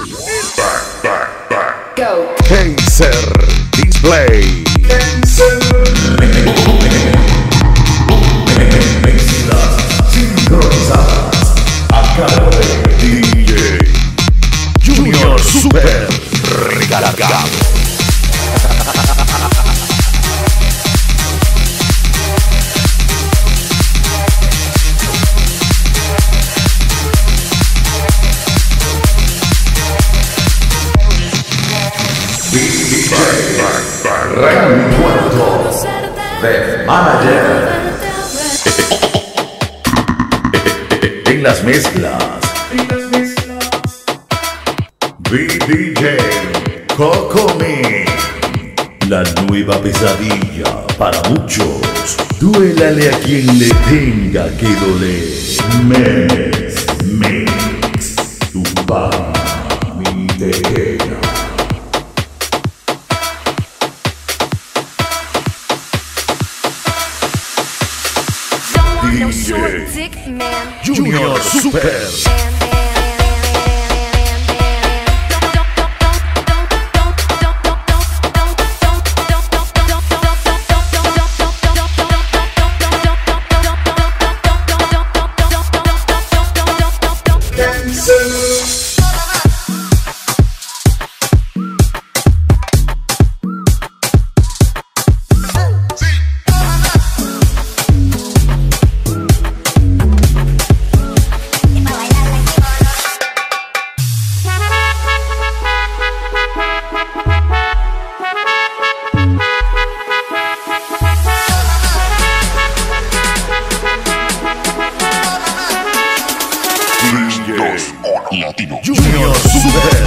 Go. Kaiser Display. Mezclas sincronizadas a cargo de DJ Junior Super recargado. Reencuentro de Manager. En las mezclas, DJ Cocomi. La nueva pesadilla para muchos. Duélale a quien le tenga que doler. Mix, tu pan, mi tequila. DJ Junior Super. Latino Junior Super.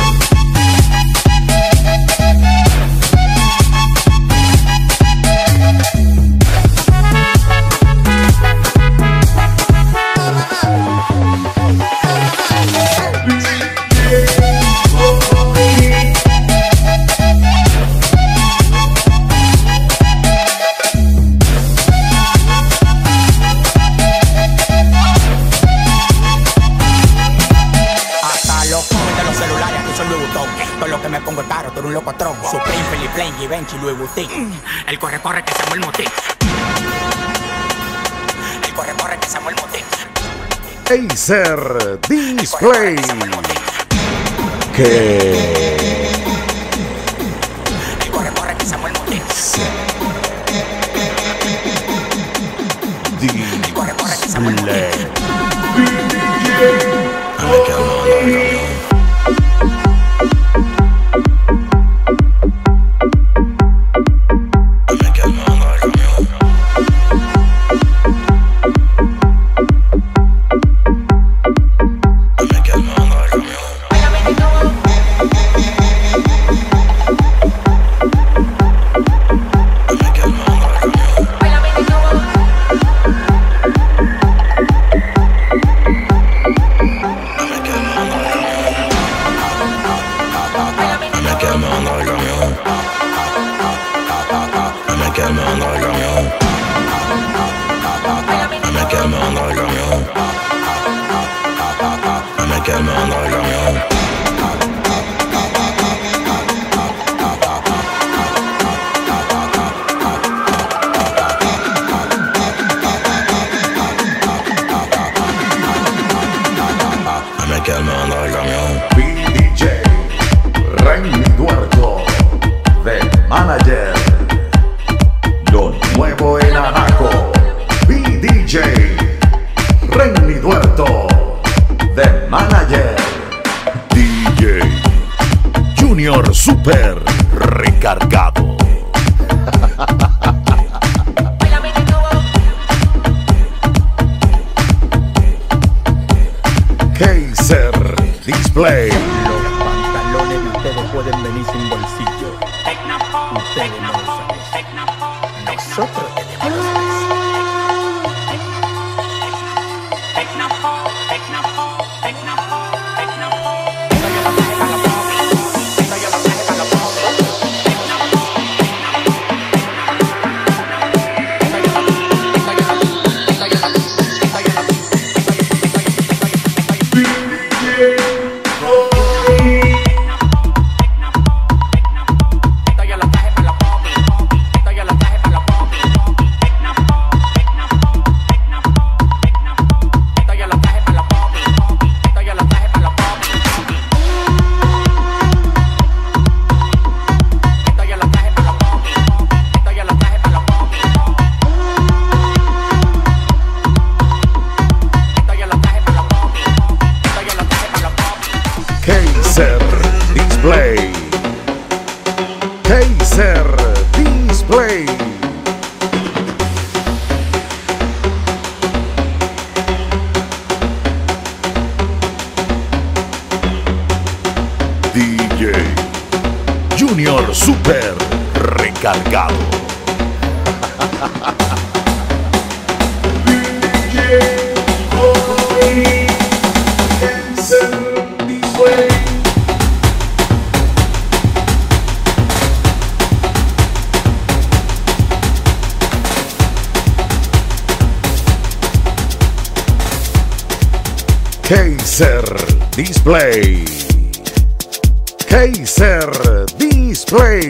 Todo lo que me pongo es caro, tú eres un locotrón. Supreme, Philip Plain, Givenchy, Louis Vuitton. El corre que Samuel Motín. El corre que Samuel Motín. Kaiser Display. Que el corre que Samuel Motín. El corre que Samuel Motín. DJ Remy Duarto de Manager. Lo nuevo en Anaco. DJ Remy Duarto de Manager. DJ Junior Super recargado. Kaiser Display. Los pantalones de ustedes pueden venir sin bolsillo. Ustedes no lo saben. Nosotros tenemos los saben. Kaiser Display. Kaiser Display. DJ Junior Super recargado. DJ Kaiser Display. Kaiser Display. Kaiser Display.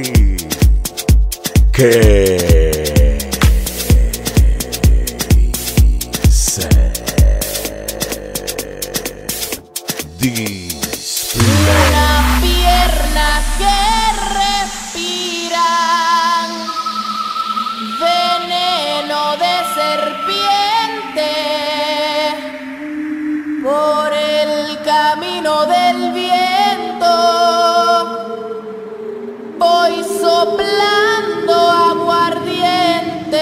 Las piernas que respiran veneno de serpiente por el camino del viento. Voy soplando aguardiente.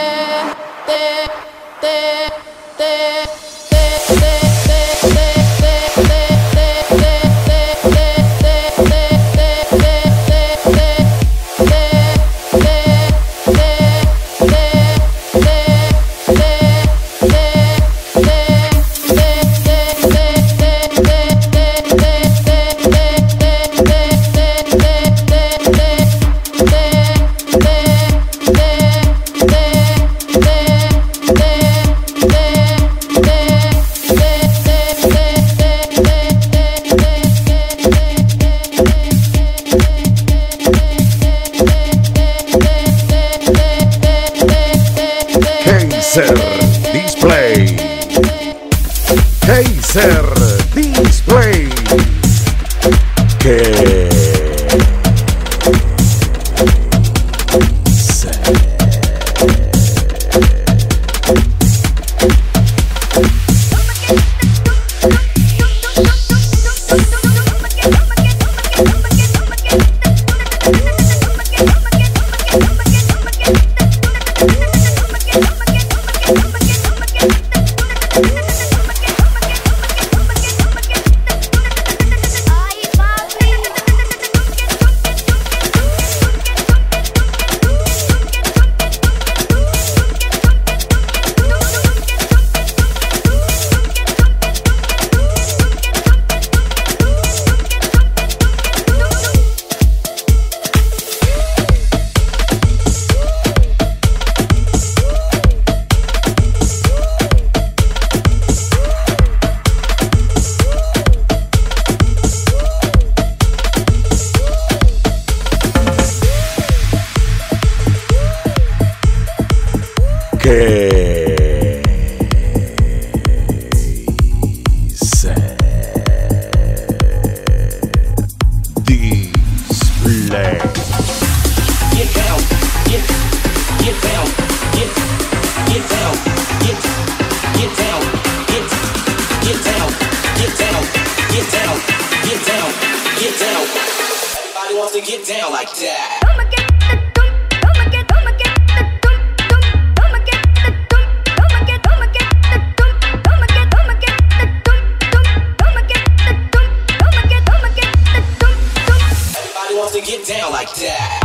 Kaiser Display. Kaiser Display. Everybody wants to get down like that. Everybody wants to get down like that.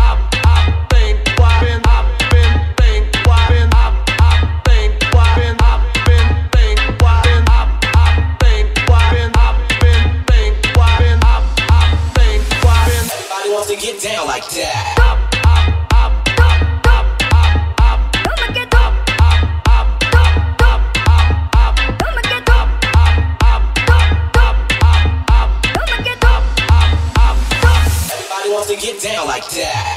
To get down like that. Everybody wants to get down like that.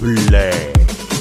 Display.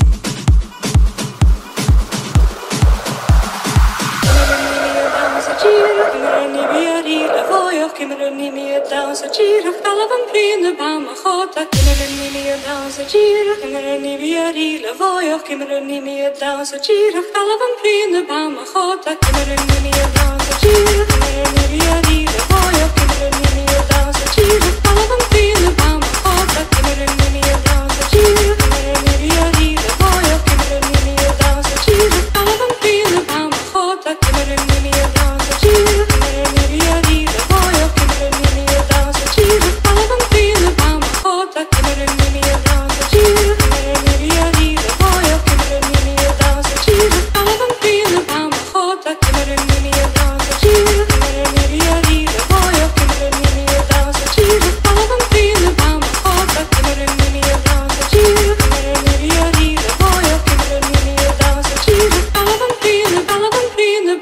Kinderen niet meer dansen, Giro, vallen van vrienden, mama, gota. Kinderen niet meer dansen, Giro, kinderen niet meer rielen, voyo. Kinderen niet meer dansen, Giro, vallen van vrienden, mama, gota. Kinderen niet meer dansen, Giro, kinderen niet meer rielen, voyo. Kinderen niet meer dansen, Giro, vallen van vrienden, mama, gota. Kinderen niet meer dansen, Giro, kinderen niet meer rielen, voyo. Kinderen niet meer dansen, Giro, vallen van vrienden, mama, gota. Kinderen niet meer dansen, Giro, kinderen niet meer rielen, voyo. Kinderen niet meer dansen, Giro, vallen van vrienden, mama, gota. Kinderen niet meer dansen, Giro, kinderen niet meer rielen, voyo. Kinderen niet meer dansen, Giro, vallen van vrienden, mama, gota. Kinderen niet meer dansen, Giro, kinderen niet meer rielen, voyo. Kinderen niet meer dansen, Giro, vallen van vrienden, mama, gota. Kinderen niet meer dansen, Giro, kinderen niet meer rielen, voyo. Kinderen niet meer dansen, Giro, vallen van vrienden, vallen van vrienden.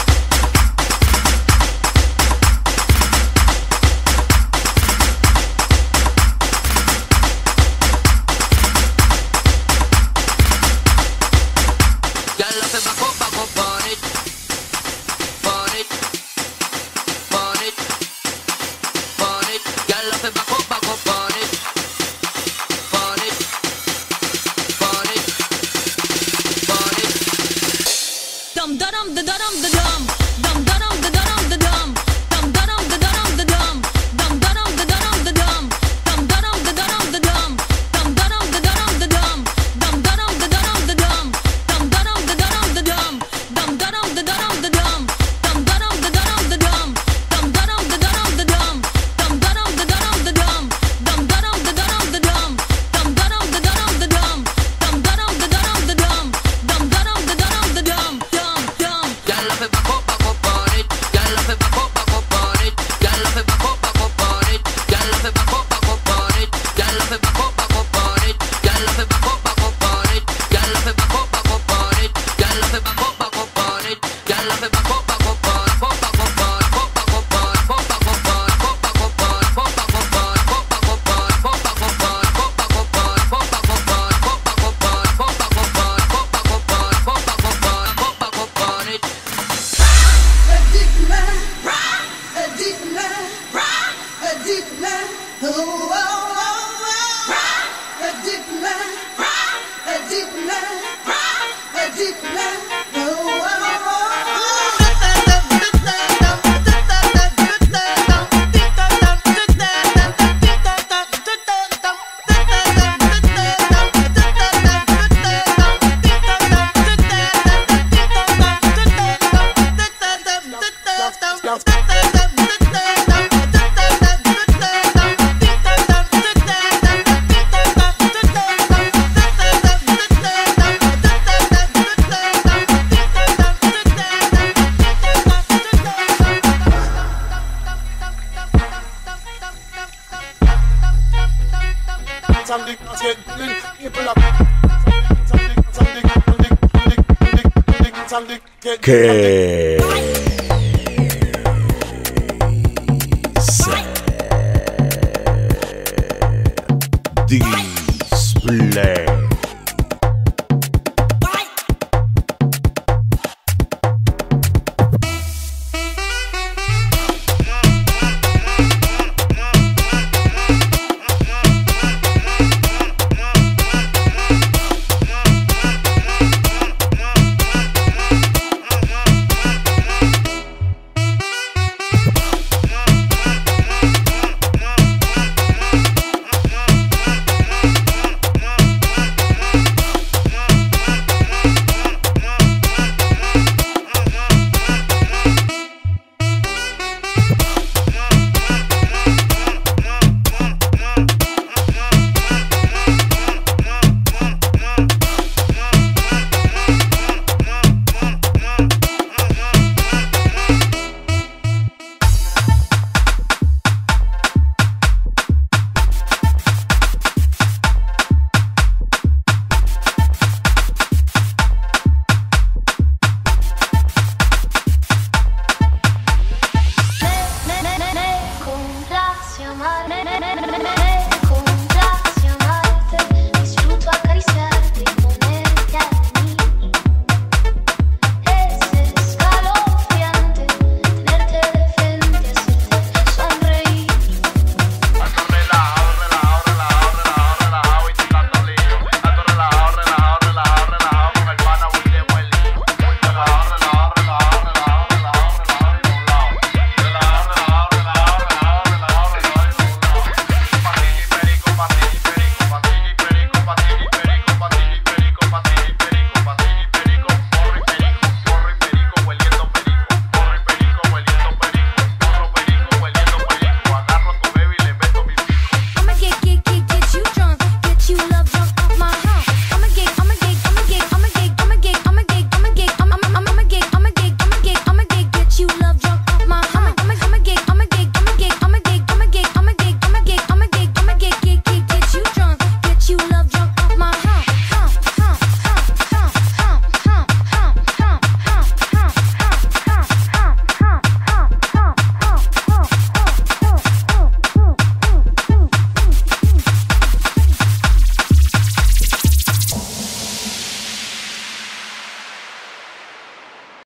Que Display.